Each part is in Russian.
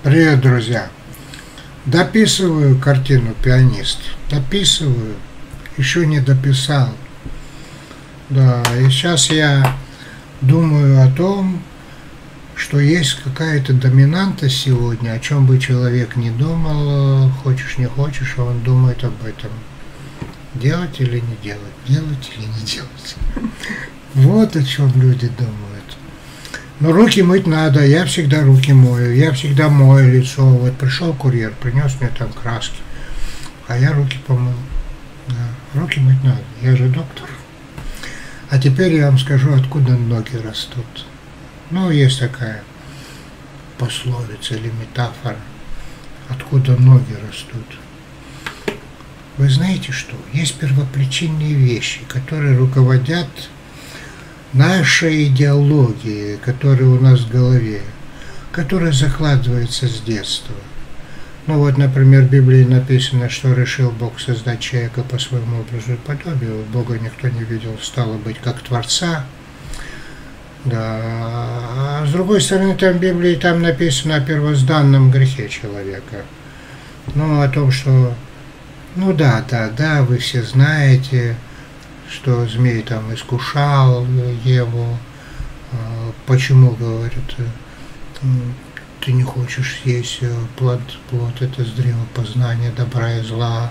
Привет, друзья! Дописываю картину «Пианист». Дописываю. Еще не дописал. Да, и сейчас я думаю о том, что есть какая-то доминанта сегодня, о чем бы человек не думал, хочешь не хочешь, а он думает об этом. Делать или не делать, делать или не делать. Вот о чем люди думают. Но руки мыть надо, я всегда руки мою, я всегда мою лицо. Вот пришел курьер, принес мне там краски, а я руки помыл. Да, руки мыть надо, я же доктор. А теперь я вам скажу, откуда ноги растут. Ну, есть такая пословица или метафора, откуда ноги растут. Вы знаете что? Есть первопричинные вещи, которые руководят нашей идеологией, которая у нас в голове, которая закладывается с детства. Ну вот, например, в Библии написано, что решил Бог создать человека по своему образу и подобию. Бога никто не видел, стало быть, как Творца. Да. А с другой стороны, там в Библии там написано о первозданном грехе человека. Ну, о том, что... Ну да, вы все знаете, что змей там искушал Еву. Почему, говорит, ты не хочешь съесть плод это с древа познания добра и зла.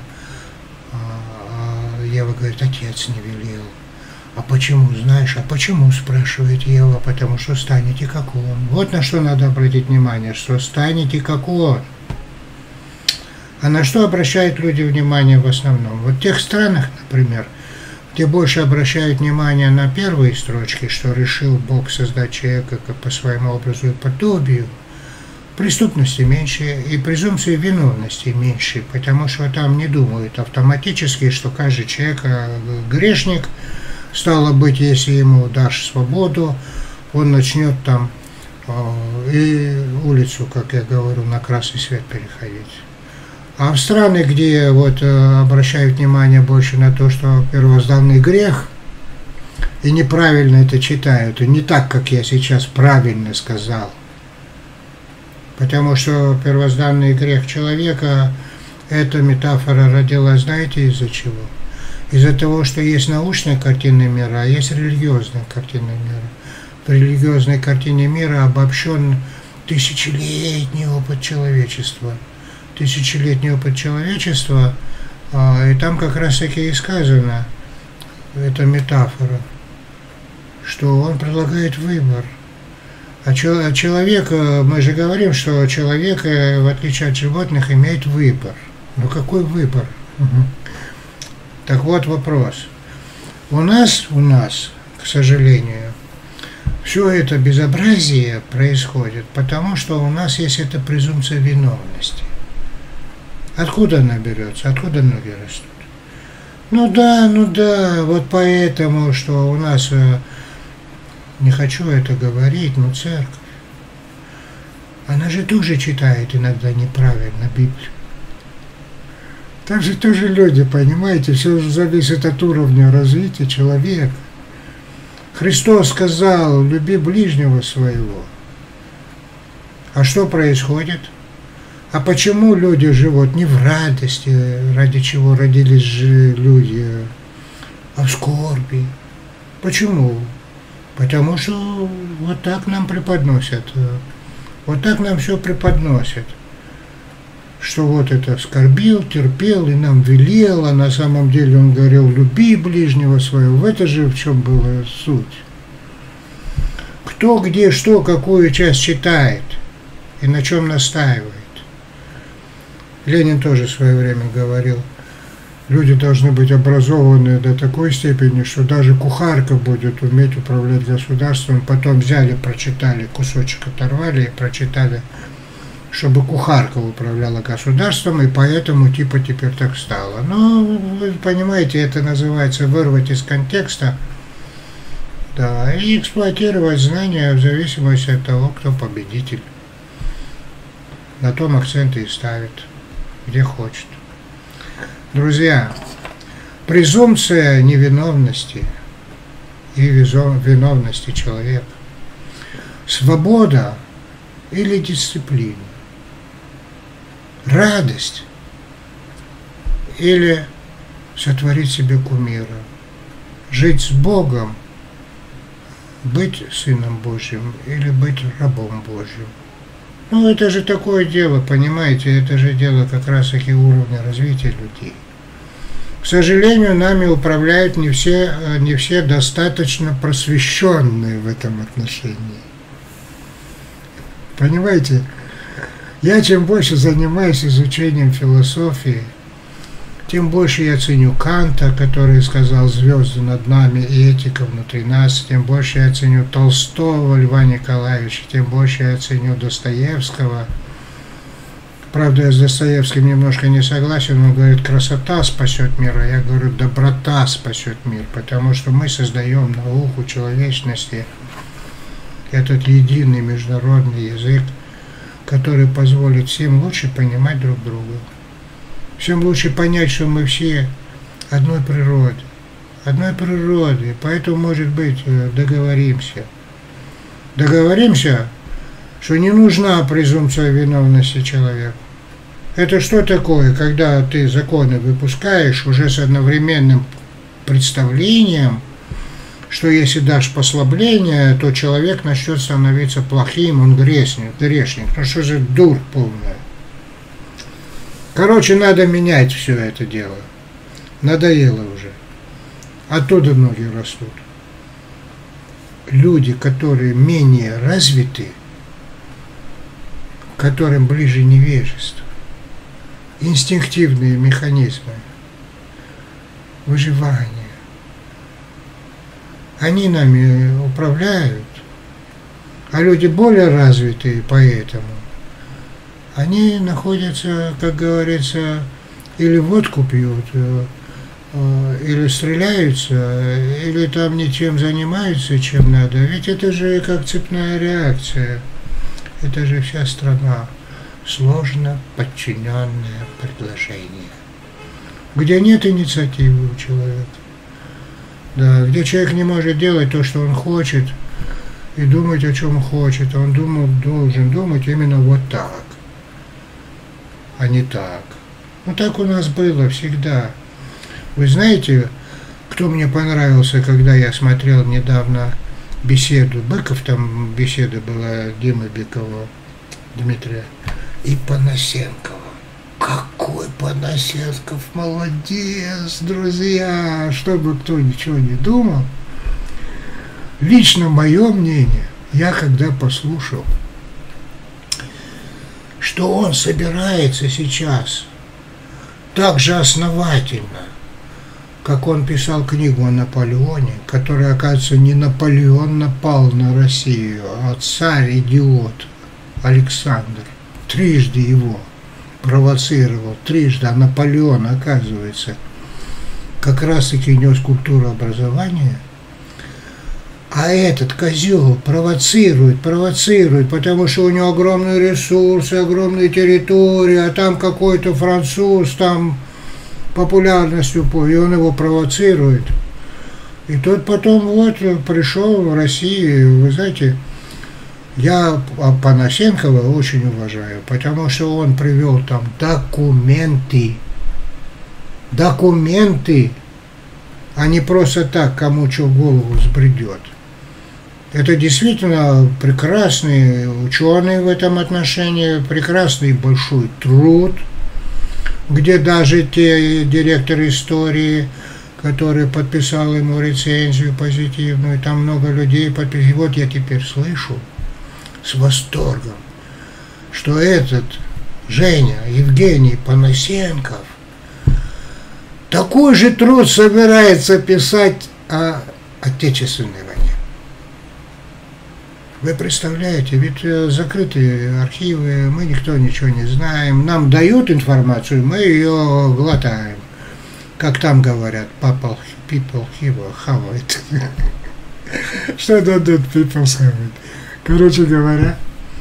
Ева говорит, отец не велел. А почему, знаешь, а почему, спрашивает Ева, потому что станете как он. Вот на что надо обратить внимание, что станете как он. А на что обращают люди внимание в основном? Вот в тех странах, например, где больше обращают внимание на первые строчки, что решил Бог создать человека по своему образу и подобию, преступности меньше и презумпции виновности меньше, потому что там не думают автоматически, что каждый человек грешник, стало быть, если ему дашь свободу, он начнет там и улицу, как я говорю, на красный свет переходить. А в страны, где вот обращают внимание больше на то, что первозданный грех, и неправильно это читают, и не так, как я сейчас правильно сказал, потому что первозданный грех человека, эта метафора родилась, знаете, из-за чего? Из-за того, что есть научная картина мира, а есть религиозная картина мира. В религиозной картине мира обобщен тысячелетний опыт человечества. Тысячелетний опыт человечества, и там как раз таки и сказано, это метафора, что он предлагает выбор. А человек, мы же говорим, что человек, в отличие от животных, имеет выбор. Ну какой выбор? Так вот вопрос. У нас, к сожалению, все это безобразие происходит, потому что у нас есть эта презумпция виновности. Откуда она берется? Откуда ноги растут? Ну да, вот поэтому, что у нас, не хочу это говорить, но церковь, она же тоже читает иногда неправильно Библию. Там же тоже люди, понимаете, все зависит от уровня развития человека. Христос сказал, люби ближнего своего. А что происходит? А почему люди живут не в радости, ради чего родились же люди, а в скорби? Почему? Потому что вот так нам преподносят, вот так нам все преподносят. Что вот это скорбил, терпел и нам велел, а на самом деле он говорил, люби ближнего своего. В это же в чем была суть. Кто, где, что, какую часть читает и на чем настаивает. Ленин тоже в свое время говорил, люди должны быть образованы до такой степени, что даже кухарка будет уметь управлять государством. Потом взяли, прочитали, кусочек оторвали и прочитали, чтобы кухарка управляла государством, и поэтому типа теперь так стало. Но, вы понимаете, это называется вырвать из контекста, да, и эксплуатировать знания в зависимости от того, кто победитель. На том акценты и ставит, где хочет. Друзья, презумпция невиновности и виновности человека, свобода или дисциплина. радость или сотворить себе кумира, жить с Богом, быть Сыном Божьим или быть рабом Божьим. Ну, это же такое дело, понимаете, это же дело как раз-таки уровня развития людей. К сожалению, нами управляют не все достаточно просвещенные в этом отношении. Понимаете, я чем больше занимаюсь изучением философии, тем больше я ценю Канта, который сказал «звезды над нами и этика внутри нас», тем больше я ценю Толстого Льва Николаевича, тем больше я ценю Достоевского. Правда, я с Достоевским немножко не согласен, он говорит, красота спасет мир, а я говорю, доброта спасет мир, потому что мы создаем науку человечности, этот единый международный язык, который позволит всем лучше понимать друг друга. Всем лучше понять, что мы все одной природы, поэтому, может быть, договоримся. Договоримся, что не нужна презумпция виновности человека. Это что такое, когда ты законы выпускаешь уже с одновременным представлением, что если дашь послабление, то человек начнет становиться плохим, он грешник. Ну что же дурь полная. Короче, надо менять все это дело. Надоело уже. Оттуда многие растут. Люди, которые менее развиты, которым ближе невежество, инстинктивные механизмы выживания, они нами управляют, а люди более развитые, поэтому они находятся, как говорится, или водку пьют, или стреляются, или там ничем занимаются, чем надо. Ведь это же как цепная реакция. Это же вся страна. Сложно подчиненное предложение. Где нет инициативы у человека. Да, где человек не может делать то, что он хочет, и думать, о чем хочет. Он должен думать именно вот так, а не так. Ну так у нас было всегда. Вы знаете, кто мне понравился, когда я смотрел недавно беседу, Быков, там беседа была Димы Быкова, Дмитрия, и Панасенкова. Какой Панасенков молодец, друзья! Чтобы кто ничего не думал, лично мое мнение, я когда послушал, что он собирается сейчас так же основательно, как он писал книгу о Наполеоне, который, оказывается, не Наполеон напал на Россию, а царь-идиот Александр трижды его провоцировал, трижды, а Наполеон, оказывается, как раз-таки нес культуру образования, а этот козел провоцирует, потому что у него огромные ресурсы, огромные территории, а там какой-то француз, там популярностью, и он его провоцирует. И тот потом вот пришел в Россию, вы знаете, я Панасенкова очень уважаю, потому что он привел там документы, а не просто так, кому что в голову взбредет. Это действительно прекрасный ученый в этом отношении, прекрасный большой труд, где даже те директоры истории, который подписал ему рецензию позитивную, там много людей подписали. Вот я теперь слышу с восторгом, что этот Женя, Евгений Панасенков, такой же труд собирается писать о Отечественной войне. Вы представляете, ведь закрытые архивы, мы никто ничего не знаем, нам дают информацию, мы ее глотаем. Как там говорят, people have it. Что дадут people have it? Короче говоря,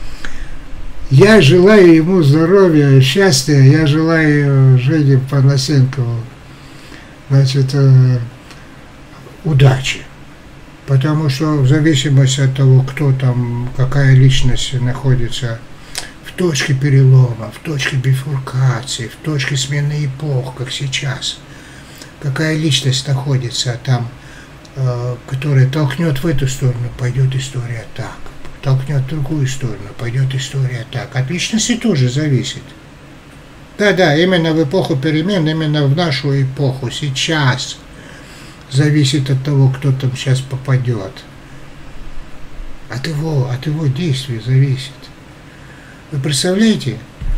я желаю ему здоровья, счастья, я желаю Жене Панасенкову, значит, удачи. Потому что в зависимости от того, кто там, какая личность находится в точке перелома, в точке бифуркации, в точке смены эпох, как сейчас. Какая личность находится там, которая толкнет в эту сторону, пойдет история так. Толкнет в другую сторону, пойдет история так. От личности тоже зависит. Да, именно в эпоху перемен, именно в нашу эпоху, сейчас зависит от того, кто там сейчас попадет. От его действий зависит. Вы представляете?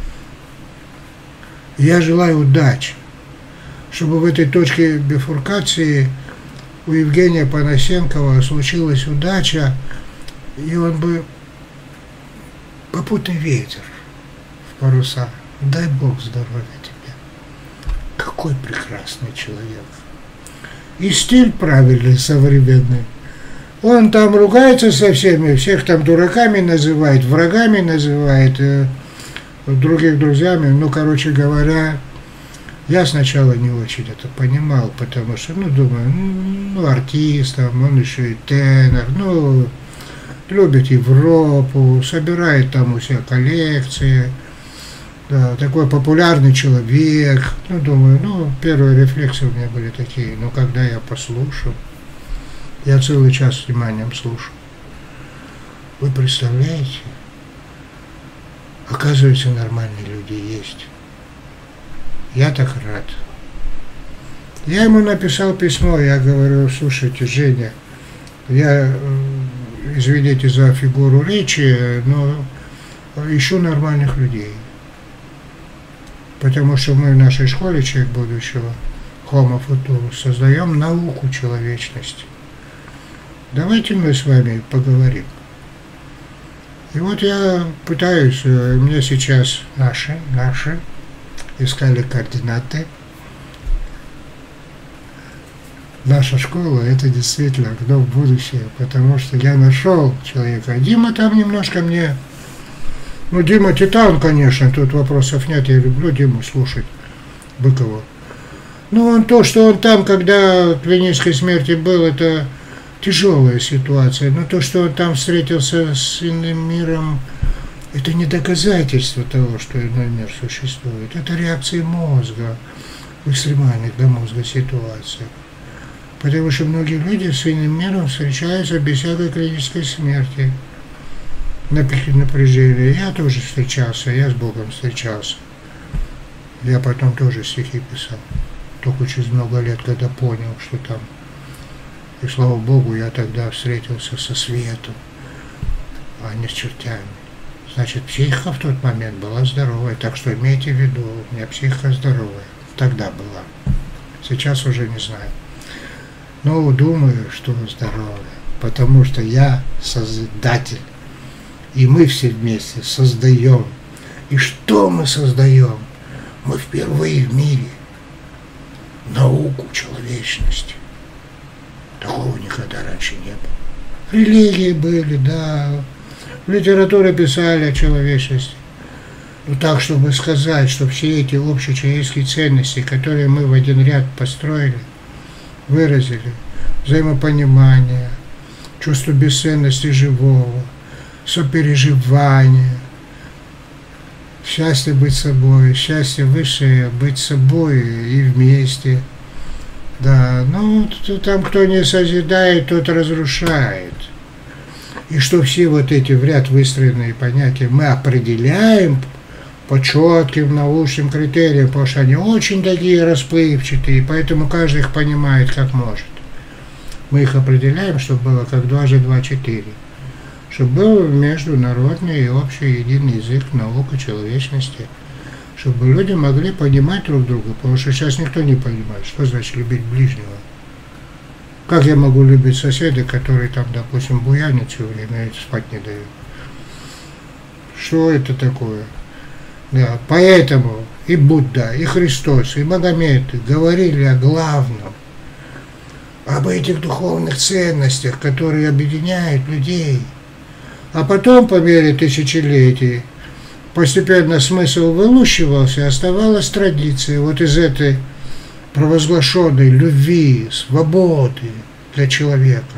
Я желаю удачи, чтобы в этой точке бифуркации у Евгения Панасенкова случилась удача, и он бы попутный ветер в паруса. Дай Бог здоровья тебе. Какой прекрасный человек. И стиль правильный, современный. Он там ругается со всеми, всех там дураками называет, врагами называет, других друзьями. Ну, короче говоря, я сначала не очень это понимал, потому что, думаю, артист, он еще и тенор, любит Европу, собирает там у себя коллекции, да, такой популярный человек. Думаю, первые рефлексы у меня были такие, но когда я послушал, я целый час с вниманием слушал. Вы представляете? Оказывается, нормальные люди есть. Я так рад. Я ему написал письмо, я говорю: слушайте, Женя, я, извините за фигуру речи, но ищу нормальных людей. Потому что мы в нашей школе «Человек будущего», Homo Futurus, создаем науку человечности. Давайте мы с вами поговорим. И вот я пытаюсь, мне сейчас наши искали координаты. Наша школа — это действительно окно в будущее, потому что я нашел человека. Дима там немножко мне... Дима титан, конечно, тут вопросов нет, я люблю Диму слушать, Быкова. То, что он там, когда в клинической смерти был, это тяжелая ситуация. Но то, что он там встретился с иным миром, это не доказательство того, что иной мир существует. Это реакции мозга в экстремальных для мозга ситуациях. Потому что многие люди с иным миром встречаются без всякой клинической смерти. Напряжение. Я тоже встречался, я с Богом встречался. Я потом тоже стихи писал. Только через много лет, когда понял, что там. И слава Богу, я тогда встретился со светом, а не с чертями. Значит, психика в тот момент была здоровая. Так что имейте в виду, у меня психика здоровая. Тогда была. Сейчас уже не знаю. Но думаю, что здоровая. Потому что я создатель. И мы все вместе создаем. И что мы создаем? Мы впервые в мире науку человечности. Такого никогда раньше не было. Религии были, да. В литературе писали о человечности. Но так, чтобы сказать, что все эти общечеловеческие ценности, которые мы в один ряд построили, выразили, взаимопонимание, чувство бесценности живого, сопереживание, счастье быть собой, счастье высшее быть собой и вместе. Да, там кто не созидает, тот разрушает. И что все вот эти в ряд выстроенные понятия мы определяем по четким научным критериям, потому что они очень такие расплывчатые, поэтому каждый их понимает как может. Мы их определяем, чтобы было как 2 × 2 = 4. Чтобы был международный и общий единый язык науки человечности. Чтобы люди могли понимать друг друга, потому что сейчас никто не понимает, что значит любить ближнего. Как я могу любить соседа, который там, допустим, буянит все время и спать не дает? Что это такое? Да, поэтому и Будда, и Христос, и Магомед говорили о главном, об этих духовных ценностях, которые объединяют людей. А потом, по мере тысячелетий, постепенно смысл вылущивался, оставалась традиция вот из этой провозглашенной любви, свободы для человека.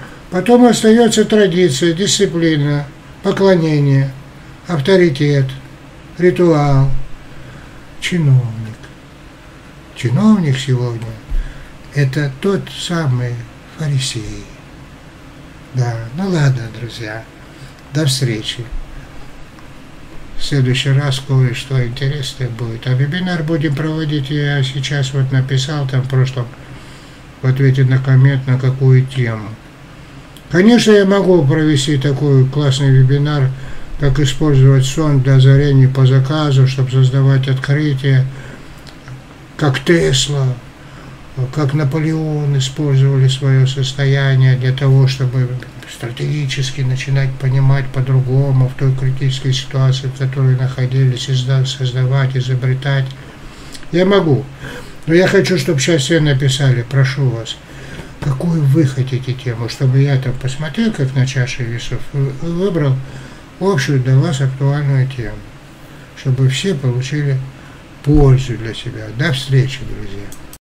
Потом остается традиция, дисциплина, поклонение, авторитет, ритуал, чиновник. Чиновник сегодня – это тот самый фарисей. Да, ну ладно, друзья, до встречи. В следующий раз кое-что интересное будет. А вебинар будем проводить, я сейчас вот написал там в прошлом, в ответе на коммент, на какую тему. Конечно, я могу провести такой классный вебинар, как использовать сон для озарений по заказу, чтобы создавать открытия, как Тесла, как Наполеон использовали свое состояние для того, чтобы стратегически начинать понимать по-другому в той критической ситуации, в которой находились, создавать, изобретать. Я могу, но я хочу, чтобы сейчас все написали, прошу вас, какую вы хотите тему, чтобы я там посмотрел, как на чаше весов, и выбрал общую для вас актуальную тему, чтобы все получили пользу для себя. До встречи, друзья.